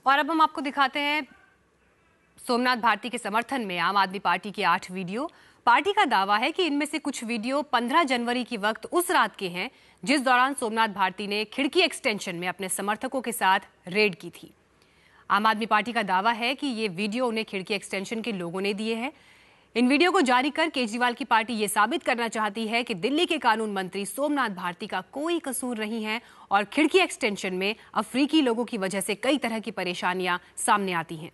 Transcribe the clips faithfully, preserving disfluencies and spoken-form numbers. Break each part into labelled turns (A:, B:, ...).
A: और अब हम आपको दिखाते हैं सोमनाथ भारती के समर्थन में आम आदमी पार्टी के आठ वीडियो। पार्टी का दावा है कि इनमें से कुछ वीडियो पंद्रह जनवरी की वक्त उस रात के हैं जिस दौरान सोमनाथ भारती ने खिड़की एक्सटेंशन में अपने समर्थकों के साथ रेड की थी। आम आदमी पार्टी का दावा है कि ये वीडियो उन्हें खिड़की एक्सटेंशन के लोगों ने दिए हैं। इन वीडियो को जारी कर केजरीवाल की पार्टी ये साबित करना चाहती है कि दिल्ली के कानून मंत्री सोमनाथ भारती का कोई कसूर नहीं है और खिड़की एक्सटेंशन में अफ्रीकी लोगों की वजह से कई तरह की परेशानियां सामने आती हैं।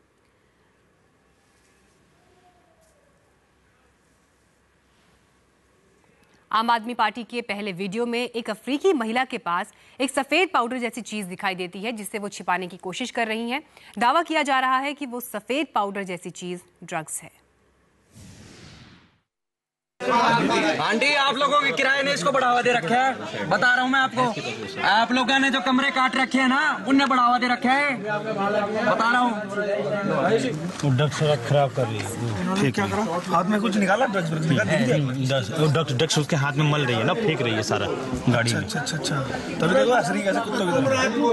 A: आम आदमी पार्टी के पहले वीडियो में एक अफ्रीकी महिला के पास एक सफेद पाउडर जैसी चीज दिखाई देती है जिससे वो छिपाने की कोशिश कर रही हैं। दावा किया जा रहा है कि वो सफेद पाउडर जैसी चीज ड्रग्स है।
B: आंटी, आप लोगों के किराए ने इसको बढ़ावा दे रखा है। बता रहा हूँ मैं आपको, आप लोगों ने जो कमरे काट रखे हैं ना, उनने बढ़ावा दे रखा है। बता रहा हूँ
C: ड्रग्स खराब कर रही है।
D: क्या करा? हाथ में कुछ निकाला? ड्रग्स
C: ड्रग्स ड्रग्स उसके हाथ में मल रही है ना, फेंक रही है सारा गाड़ी में।
D: अच्छा अच्छा अच्छा तभी देखो असली कैसे कुत्तों की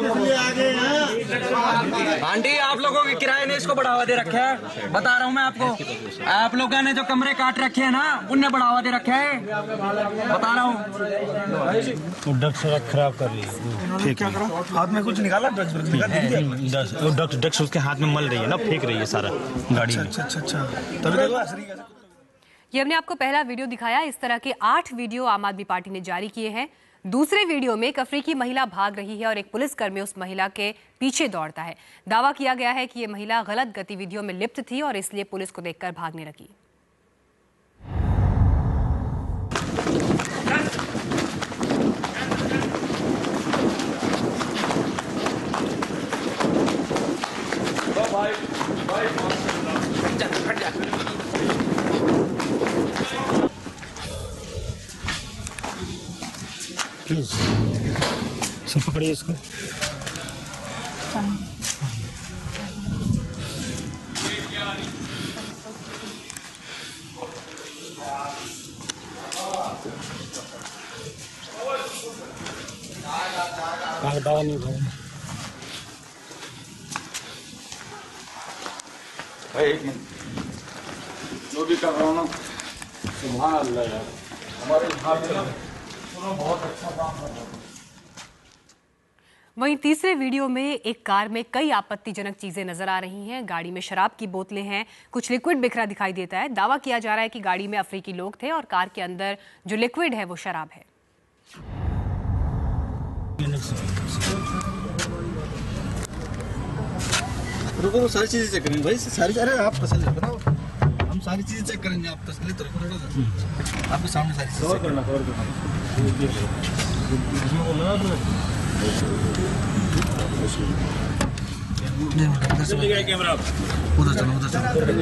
D: तरह।
B: आंटी, आप लोगों के किराए ने इसको बढ़ावा दे रखा है। बता रहा हूँ मैं आपको, आप लोगों ने जो कमरे काट रखे हैं ना, उनने बढ़ावा दे रखा है। बता रहा हूँ
C: ड्रग्स खराब कर रही है।
D: क्या करा? हाथ में कुछ निकाला? ड्रग्स
C: ड्रग्स ड्रग्स उसके हाथ में मल रही है ना, फेंक रही है सारा गाड़ी में।
D: अच्छा अच्छा अच्छा तभी देखो असली कैसे।
A: ये हमने आपको पहला वीडियो दिखाया। इस तरह के आठ वीडियो आम आदमी पार्टी ने जारी किए हैं। दूसरे वीडियो में एक अफ्रीकी महिला भाग रही है और एक पुलिसकर्मी उस महिला के पीछे दौड़ता है। दावा किया गया है कि ये महिला गलत गतिविधियों में लिप्त थी और इसलिए पुलिस को देखकर भागने लगी।
E: भाई भाई फट जा।
C: प्लीज सब पकड़िए इसको। दावा नहीं भाई
E: भाई एक मिनट, जो भी कर रहा हूँ ना, सुभान अल्लाह यार, हमारे यहाँ पे बहुत अच्छा काम कर रहा है।
A: वहीं तीसरे वीडियो में एक कार में कई आपत्तिजनक चीजें नजर आ रही हैं। गाड़ी में शराब की बोतलें हैं, कुछ लिक्विड बिखरा दिखाई देता है। दावा किया जा रहा है कि गाड़ी में अफ्रीकी लोग थे और कार के अंदर जो लिक्विड है वो शराब है।
D: रुको, वो सारी चीजें चेक करेंगे भाई, सारी। अरे आप तसल्ली बताओ, हम सारी चीजें चेक करेंगे, आप तसल्ली तो रखो। थोड़ा आपके सामने सारी चीजें करना कवर करना।
E: कैमरा
D: उधर चलो, उधर चलो।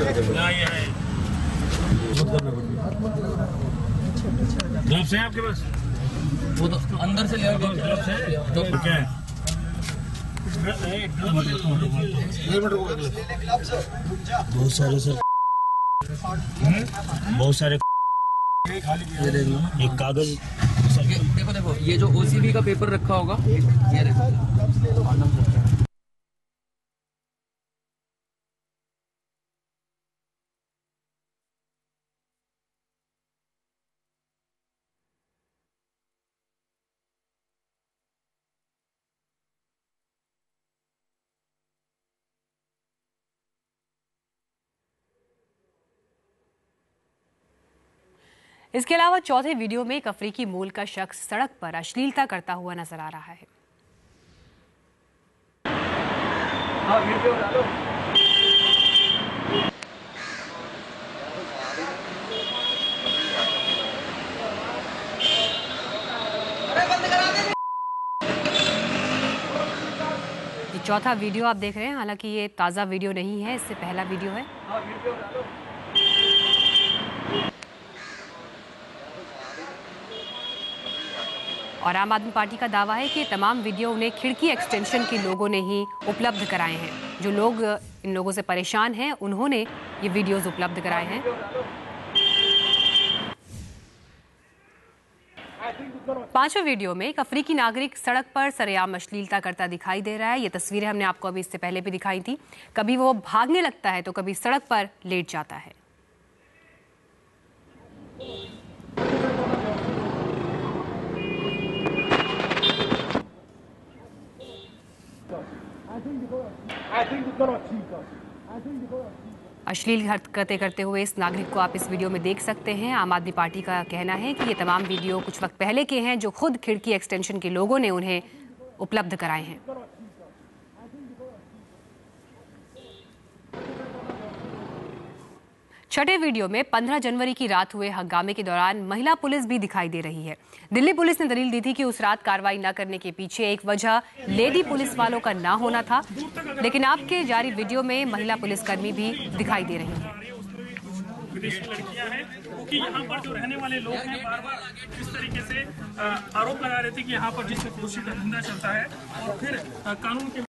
E: ग्लव्स हैं आपके पास?
B: वो तो अंदर से ले
E: ग्लव्स हैं तो क्या है?
C: बहुत सारे सर, बहुत सारे एक कागज।
B: देखो देखो, ये जो ओसीबी का पेपर रखा होगा, ये देखो।
A: इसके अलावा चौथे वीडियो में एक अफ्रीकी मूल का शख्स सड़क पर अश्लीलता करता हुआ नजर आ रहा है। ये चौथा वीडियो आप देख रहे हैं, हालांकि ये ताज़ा वीडियो नहीं है, इससे पहला वीडियो है। और आम आदमी पार्टी का दावा है कि तमाम वीडियो उन्हें खिड़की एक्सटेंशन के लोगों ने ही उपलब्ध कराए हैं। जो लोग इन लोगों से परेशान हैं उन्होंने ये वीडियोस उपलब्ध कराए हैं। पांचवें वीडियो में एक अफ्रीकी नागरिक सड़क पर सरेआम अश्लीलता करता दिखाई दे रहा है। ये तस्वीरें हमने आपको अभी इससे पहले भी दिखाई थी। कभी वो भागने लगता है तो कभी सड़क पर लेट जाता है। अश्लील हरकतें करते हुए इस नागरिक को आप इस वीडियो में देख सकते हैं। आम आदमी पार्टी का कहना है कि ये तमाम वीडियो कुछ वक्त पहले के हैं, जो खुद खिड़की एक्सटेंशन के लोगों ने उन्हें उपलब्ध कराए हैं। छठे वीडियो में पंद्रह जनवरी की रात हुए हंगामे के दौरान महिला पुलिस भी दिखाई दे रही है। दिल्ली पुलिस ने दलील दी थी कि उस रात कार्रवाई न करने के पीछे एक वजह लेडी पुलिस वालों का ना होना था, लेकिन आपके जारी वीडियो में महिला पुलिसकर्मी भी दिखाई दे रही हैं।
F: विदेशी लड़कियां हैं, क्योंकि यहाँ पर जो रहने वाले लोग हैं बार बार इस तरीके से आरोप लगा रहे थे कि यहाँ पर जिससे कोशिश का धंधा चलता है और फिर कानून के